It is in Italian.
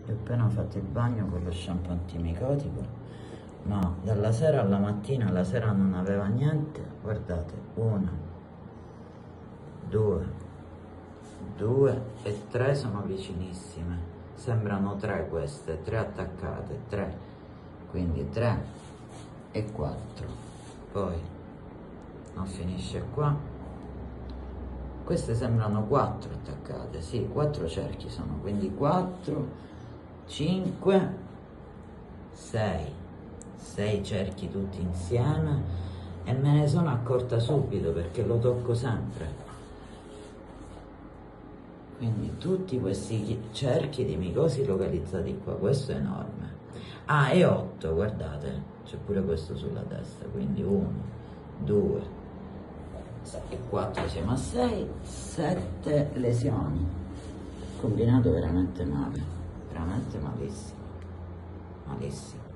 Io ho appena fatto il bagno con lo shampoo antimicotico, ma dalla sera alla mattina, la sera non aveva niente. Guardate, una, due e tre sono vicinissime. Sembrano tre queste, tre attaccate, tre. Quindi 3 e 4. Poi non finisce qua. Queste sembrano 4 attaccate, sì, 4 cerchi sono, quindi 4, 5, 6 cerchi tutti insieme, e me ne sono accorta subito perché lo tocco sempre. Quindi tutti questi cerchi di micosi localizzati qua, questo è enorme. Ah, e 8, guardate, c'è pure questo sulla testa, quindi 1, 2, 4 siamo a 6, 7 lesioni. Combinato veramente male, veramente malissimo, malissimo.